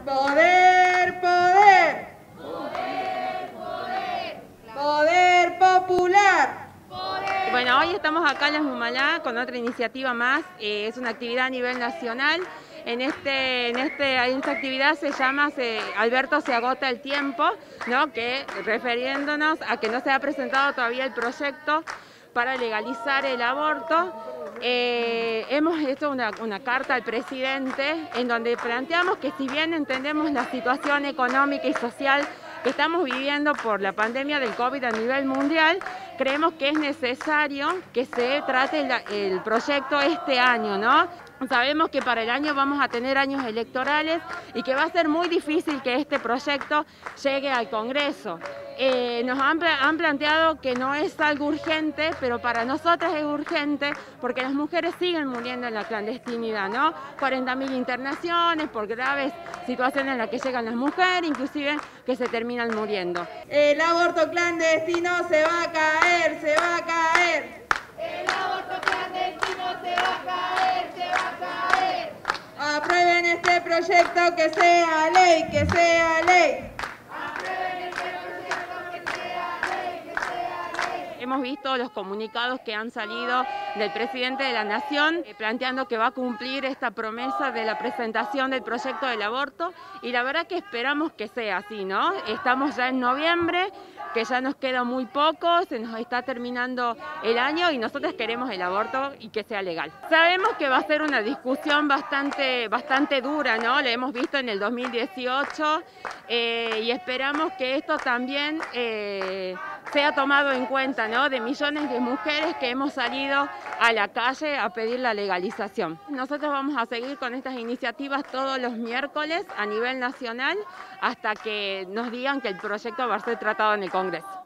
Poder, poder. Poder popular. Bueno, hoy estamos acá en la Humalá con otra iniciativa más. Es una actividad a nivel nacional. En esta actividad se llama Alberto se agota el tiempo, ¿no? Que refiriéndonos a que no se ha presentado todavía el proyecto para legalizar el aborto. Hemos hecho una carta al presidente en donde planteamos que si bien entendemos la situación económica y social que estamos viviendo por la pandemia del COVID a nivel mundial, creemos que es necesario que se trate el proyecto este año, ¿no? Sabemos que para el año vamos a tener años electorales y que va a ser muy difícil que este proyecto llegue al Congreso. Nos han planteado que no es algo urgente, pero para nosotras es urgente porque las mujeres siguen muriendo en la clandestinidad, ¿no? 40.000 internaciones por graves situaciones en las que llegan las mujeres, inclusive que se terminan muriendo. El aborto clandestino se va a caer, se va a caer. El aborto clandestino se va a caer, se va a caer. Aprueben este proyecto, que sea ley, que sea ley. Hemos visto los comunicados que han salido del presidente de la Nación planteando que va a cumplir esta promesa de la presentación del proyecto del aborto y la verdad que esperamos que sea así, ¿no? Estamos ya en noviembre, que ya nos queda muy poco, se nos está terminando el año y nosotros queremos el aborto y que sea legal. Sabemos que va a ser una discusión bastante dura, ¿no? Lo hemos visto en el 2018 y esperamos que esto también sea tomado en cuenta, ¿no? De millones de mujeres que hemos salido a la calle a pedir la legalización. Nosotros vamos a seguir con estas iniciativas todos los miércoles a nivel nacional hasta que nos digan que el proyecto va a ser tratado en el Congreso.